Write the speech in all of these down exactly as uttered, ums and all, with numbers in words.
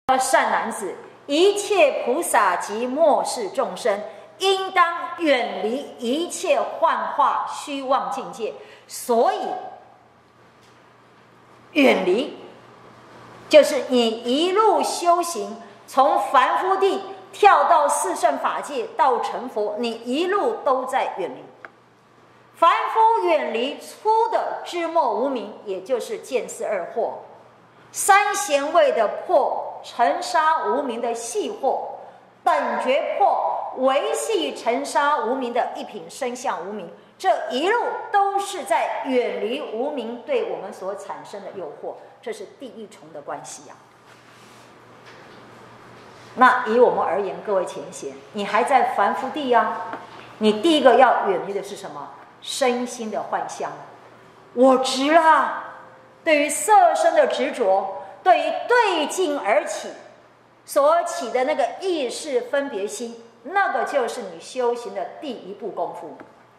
善男子，一切菩萨及末世众生，应当远离一切幻化虚妄境界。所以，远离就是你一路修行，从凡夫地跳到四圣法界到成佛，你一路都在远离。凡夫远离粗的知末无明，也就是见思二惑；三贤位的破尘沙无明的细惑，等觉破维系尘沙无明的一品生相无明，这一路都是在远离无明对我们所产生的诱惑，这是第一重的关系呀、啊。那以我们而言，各位前贤，你还在凡夫地啊，你第一个要远离的是什么？身心的幻象。我执啦，对于色身的执着，对于对境而起所起的那个意识分别心，那个就是你修行的第一步功夫。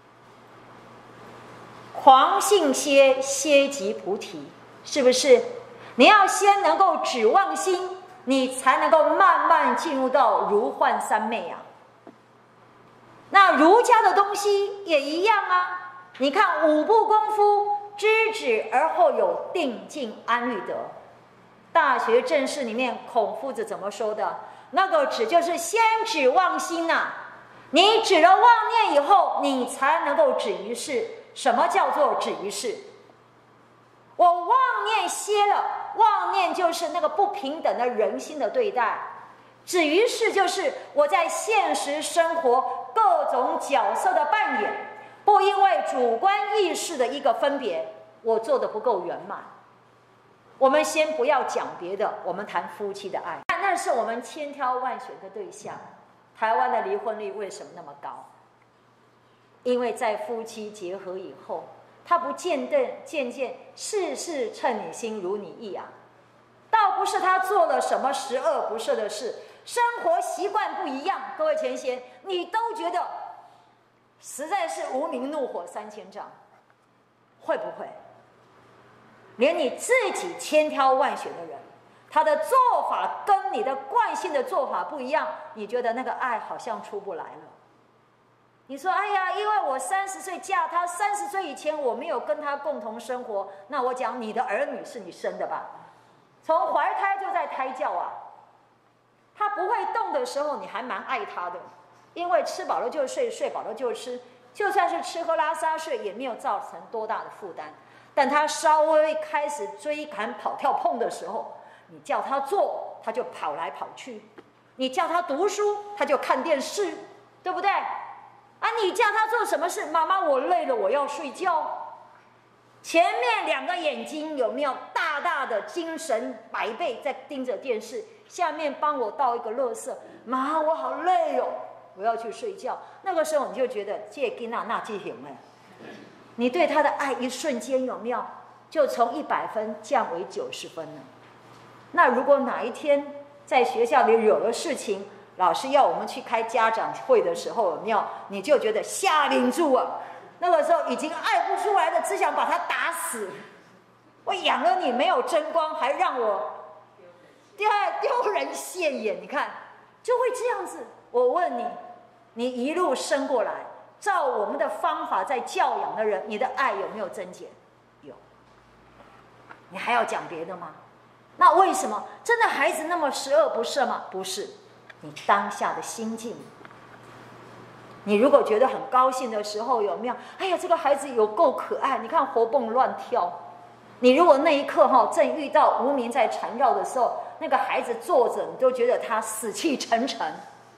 狂性歇，歇即菩提，是不是？你要先能够指望心，你才能够慢慢进入到如幻三昧啊。那儒家的东西也一样啊。你看五步功夫，知止而后有定静安律得。大学正式里面孔夫子怎么说的？那个止就是先止妄心啊，你止了妄念以后，你才能够止于事。什么叫做止于事？我妄念歇了，妄念就是那个不平等的人心的对待。止于事就是我在现实生活各种角色的扮演，不因为主观意识的一个分别，我做的不够圆满。我们先不要讲别的，我们谈夫妻的爱，那是我们千挑万选的对象。台湾的离婚率为什么那么高？因为在夫妻结合以后，他不渐渐渐渐事事称你心如你意啊，倒不是他做了什么十恶不赦的事，生活习惯不一样，各位前贤，你都觉得实在是无名怒火三千丈，会不会？连你自己千挑万选的人，他的做法跟你的惯性的做法不一样，你觉得那个爱好像出不来了。你说哎呀，因为我三十岁嫁他，三十岁以前我没有跟他共同生活，那我讲你的儿女是你生的吧，从怀胎就在胎教啊，他不会动的时候你还蛮爱他的，因为吃饱了就睡，睡饱了就吃，就算是吃喝拉撒睡也没有造成多大的负担。但他稍微开始追赶跑跳碰的时候，你叫他做他就跑来跑去，你叫他读书他就看电视，对不对啊？你叫他做什么事？妈妈我累了，我要睡觉。前面两个眼睛有没有大大的精神百倍在盯着电视，下面帮我倒一个垃圾，妈我好累哦，我要去睡觉。那个时候你就觉得这囡仔那记行了，你对他的爱一瞬间有没有就从一百分降为九十分了？那如果哪一天在学校里惹了事情，老师要我们去开家长会的时候，有没有你就觉得下领住啊？那个时候已经爱不出来的，只想把他打死。我养了你没有争光，还让我丢人现眼，你看就会这样子。我问你，你一路生过来，照我们的方法在教养的人，你的爱有没有增减？有。你还要讲别的吗？那为什么真的孩子那么十恶不赦吗？不是，你当下的心境。你如果觉得很高兴的时候，有没有？哎呀，这个孩子有够可爱，你看活蹦乱跳。你如果那一刻哈正遇到无明在缠绕的时候，那个孩子坐着，你都觉得他死气沉沉。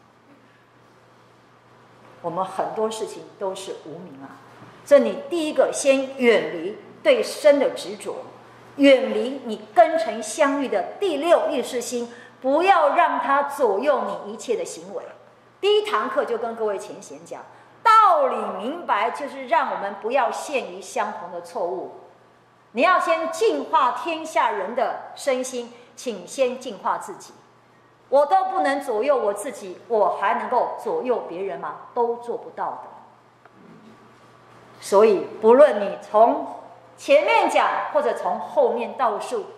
我们很多事情都是无明啊，所以你第一个先远离对身的执着，远离你跟尘相遇的第六意识心，不要让它左右你一切的行为。第一堂课就跟各位前贤讲，道理明白就是让我们不要陷于相同的错误。你要先净化天下人的身心，请先净化自己。我都不能左右我自己，我还能够左右别人吗？都做不到的。所以不论你从前面讲或者从后面倒数，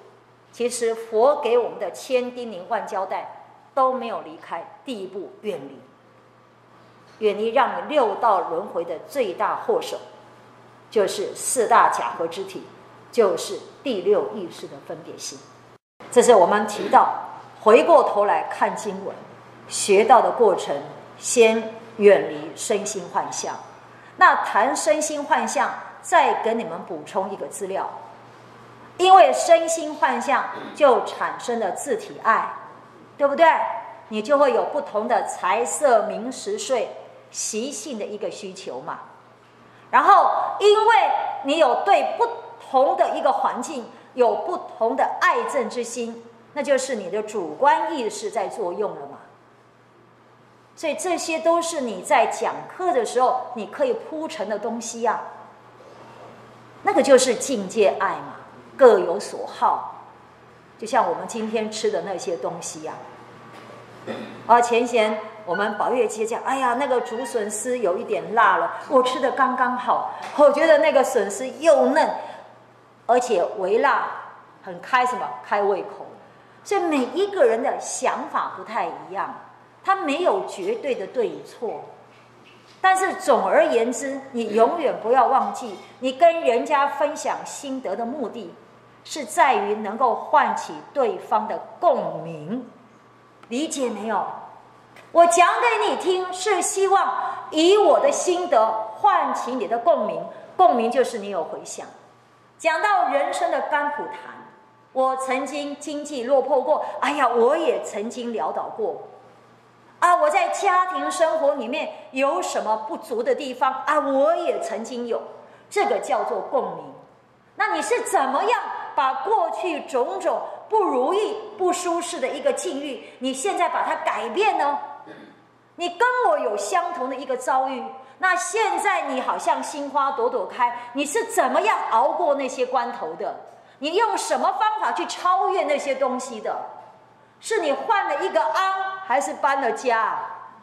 其实佛给我们的千叮咛万交代都没有离开第一步，远离。远离让你六道轮回的最大祸首，就是四大假合之体，就是第六意识的分别心。这是我们提到回过头来看经文学到的过程，先远离身心幻象。那谈身心幻象，再给你们补充一个资料，因为身心幻象就产生了自体爱，对不对？你就会有不同的财色名食睡习性的一个需求嘛。然后因为你有对不同的一个环境有不同的爱憎之心，那就是你的主观意识在作用了嘛。所以这些都是你在讲课的时候你可以铺陈的东西啊，那个就是境界爱嘛，各有所好。就像我们今天吃的那些东西啊，啊，前贤我们宝月姐讲，哎呀，那个竹笋丝有一点辣了，我吃的刚刚好，我觉得那个笋丝又嫩，而且微辣，很开什么开胃口。所以每一个人的想法不太一样，他没有绝对的对与错。但是总而言之，你永远不要忘记，你跟人家分享心得的目的，是在于能够唤起对方的共鸣。理解没有？我讲给你听，是希望以我的心得唤起你的共鸣，共鸣就是你有回响。讲到人生的甘苦谈，我曾经经济落魄过，哎呀，我也曾经潦倒过啊，我在家庭生活里面有什么不足的地方啊，我也曾经有，这个叫做共鸣。那你是怎么样把过去种种不如意不舒适的一个境遇，你现在把它改变呢？你跟我有相同的一个遭遇，那现在你好像心花朵朵开，你是怎么样熬过那些关头的？你用什么方法去超越那些东西的？是你换了一个安，还是搬了家？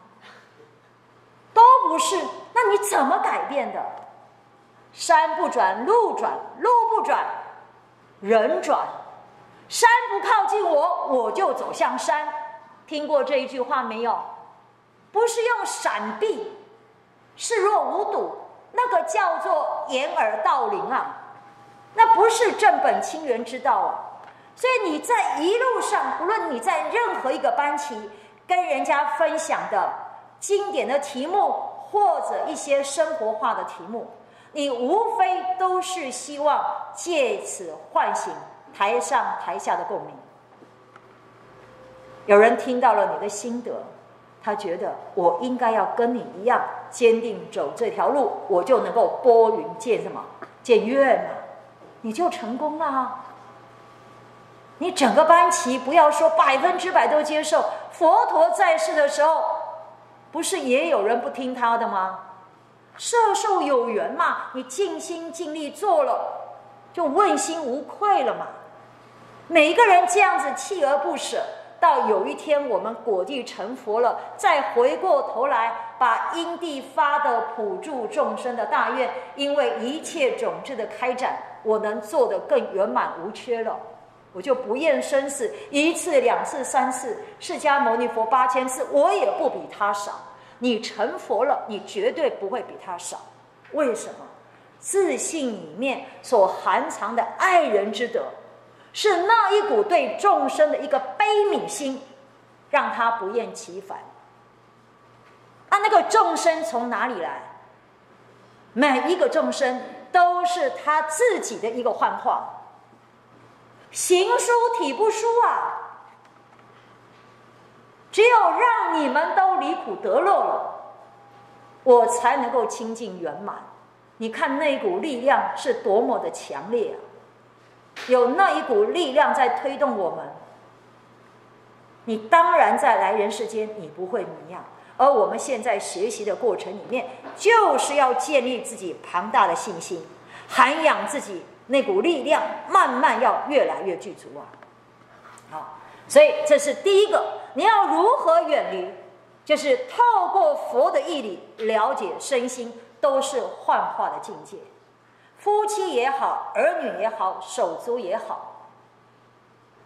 都不是。那你怎么改变的？山不转路转，路不转人转，山不靠近我，我就走向山。听过这一句话没有？不是用闪避，视若无睹，那个叫做掩耳盗铃啊，那不是正本清源之道啊。所以你在一路上，不论你在任何一个班级跟人家分享的经典的题目，或者一些生活化的题目，你无非都是希望借此唤醒台上台下的共鸣。有人听到了你的心得，他觉得我应该要跟你一样坚定走这条路，我就能够拨云见什么见月嘛，你就成功了啊。你整个班级不要说百分之百都接受，佛陀在世的时候不是也有人不听他的吗？摄受有缘嘛，你尽心尽力做了，就问心无愧了嘛。每一个人这样子锲而不舍，到有一天我们果地成佛了，再回过头来把因地发的普助众生的大愿，因为一切种子的开展，我能做得更圆满无缺了，我就不厌生死，一次两次三次，释迦牟尼佛八千次，我也不比他少。你成佛了，你绝对不会比他少。为什么？自信里面所含藏的爱人之德，是那一股对众生的一个悲悯心，让他不厌其烦。啊，那个众生从哪里来？每一个众生都是他自己的一个幻化，行书体不书啊。只有让你们都离苦得乐了，我才能够清净圆满。你看那股力量是多么的强烈啊！有那一股力量在推动我们，你当然在来人世间你不会迷样。而我们现在学习的过程里面，就是要建立自己庞大的信心，涵养自己那股力量，慢慢要越来越具足啊。好，所以这是第一个，你要如何远离，就是透过佛的义理了解身心都是幻化的境界。夫妻也好，儿女也好，手足也好，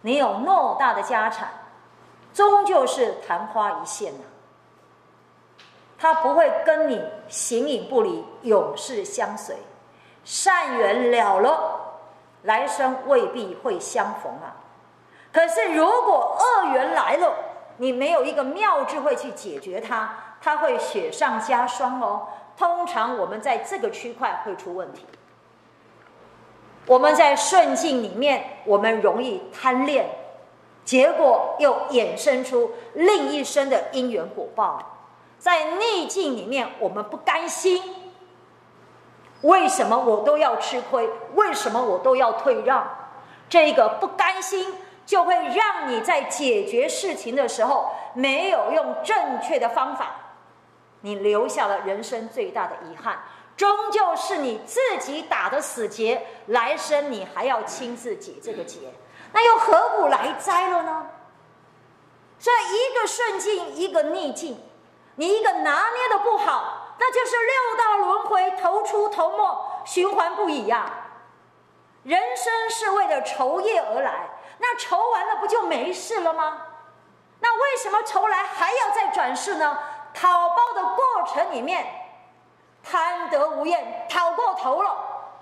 你有偌大的家产，终究是昙花一现啊。他不会跟你形影不离，永世相随。善缘了了，来生未必会相逢啊。可是如果恶缘来了，你没有一个妙智慧去解决它，它会雪上加霜哦。通常我们在这个区块会出问题。我们在顺境里面，我们容易贪恋，结果又衍生出另一生的因缘果报。在逆境里面，我们不甘心，为什么我都要吃亏？为什么我都要退让？这个不甘心就会让你在解决事情的时候没有用正确的方法，你留下了人生最大的遗憾，终究是你自己打的死结，来生你还要亲自解这个结，那又何苦来哉了呢？所以一个顺境，一个逆境，你一个拿捏的不好，那就是六道轮回，头出头没，循环不已呀、啊。人生是为了酬业而来，那酬完了不就没事了吗？那为什么酬来还要再转世呢？讨报的过程里面，贪得无厌，讨过头了；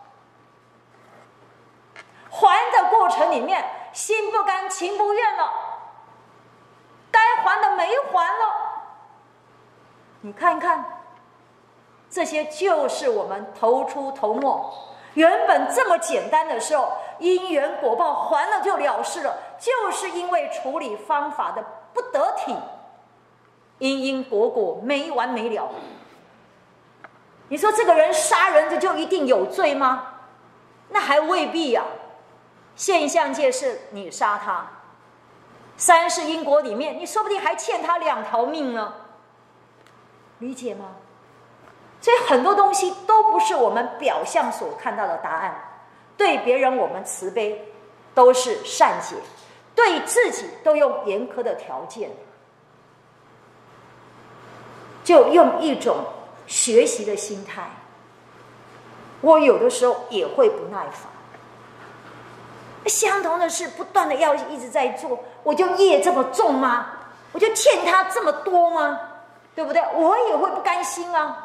还的过程里面，心不甘情不愿了，该还的没还了。你看看，这些就是我们头出头没。原本这么简单的时候，因缘果报还了就了事了，就是因为处理方法的不得体，因因果果没完没了。你说这个人杀人的就一定有罪吗？那还未必啊。现象界是你杀他，三世因果里面，你说不定还欠他两条命呢。理解吗？所以很多东西都不是我们表象所看到的答案。对别人我们慈悲，都是善解；对自己都用严苛的条件，就用一种学习的心态。我有的时候也会不耐烦，相同的事不断的要一直在做，我就业这么重吗？我就欠他这么多吗？对不对？我也会不甘心啊。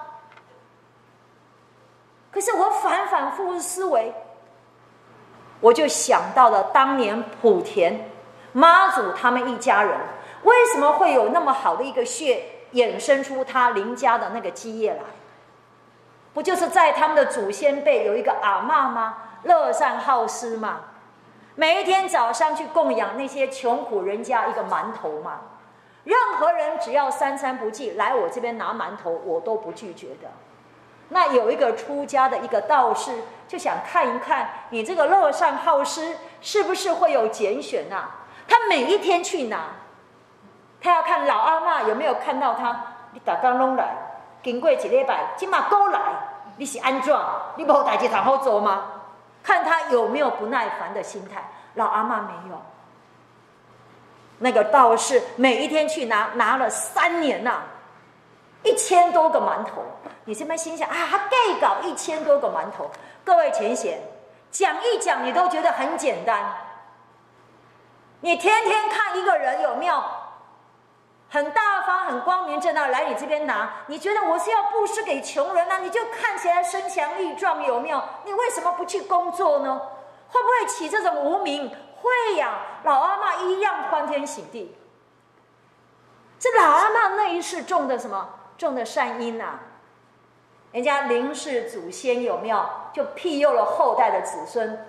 可是我反反复复思维，我就想到了当年莆田妈祖他们一家人为什么会有那么好的一个血衍生出他林家的那个基业来，不就是在他们的祖先辈有一个阿嬷吗？乐善好施嘛，每一天早上去供养那些穷苦人家一个馒头嘛。任何人只要三餐不济来我这边拿馒头，我都不拒绝的。那有一个出家的一个道士就想看一看你这个乐善好施是不是会有拣选啊。他每一天去拿，他要看老阿嬷有没有看到他，你大家拢来，经过一礼拜今嘛都来，你是安怎？你没代志通好做吗？看他有没有不耐烦的心态。老阿嬷没有。那个道士每一天去拿，拿了三年呐、啊，一千多个馒头。你这边心想啊，他盖搞一千多个馒头。各位前贤，讲一讲你都觉得很简单。你天天看一个人有没有很大方、很光明正大来你这边拿，你觉得我是要布施给穷人啊？你就看起来身强力壮，有没有？你为什么不去工作呢？会不会起这种无名？会呀、啊，老阿嬷一样欢天喜地。这老阿嬷那一世种的什么？种的善因啊！人家林氏祖先有没有就庇佑了后代的子孙，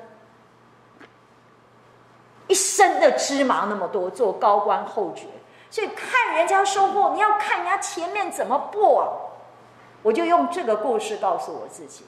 一生的芝麻那么多，做高官厚爵。所以看人家收获，你要看人家前面怎么播啊！我就用这个故事告诉我自己。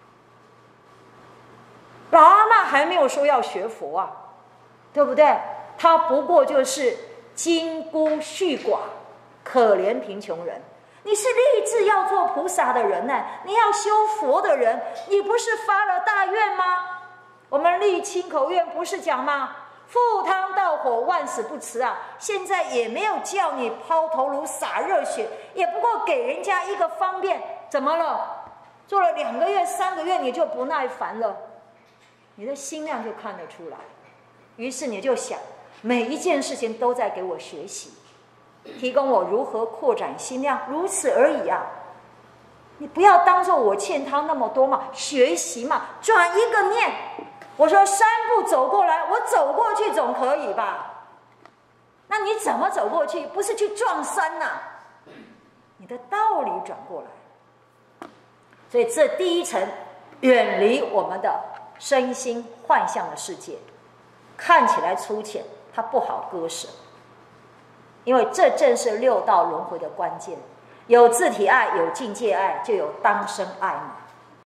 老阿嬷还没有说要学佛啊，对不对？他不过就是金孤恤寡，可怜贫穷人。你是立志要做菩萨的人呢，你要修佛的人，你不是发了大愿吗？我们立清口愿不是讲吗？赴汤蹈火，万死不辞啊！现在也没有叫你抛头颅洒热血，也不过给人家一个方便。怎么了？做了两个月、三个月，你就不耐烦了，你的心量就看得出来。于是你就想， 每一件事情都在给我学习，提供我如何扩展心量，如此而已啊！你不要当做我欠他那么多嘛，学习嘛，转一个念。我说三步走过来，我走过去总可以吧？那你怎么走过去？不是去撞山呐、啊，你的道理转过来。所以这第一层，远离我们的身心幻象的世界，看起来粗浅，它不好割舍，因为这正是六道轮回的关键。有自体爱，有境界爱，就有当生爱嘛。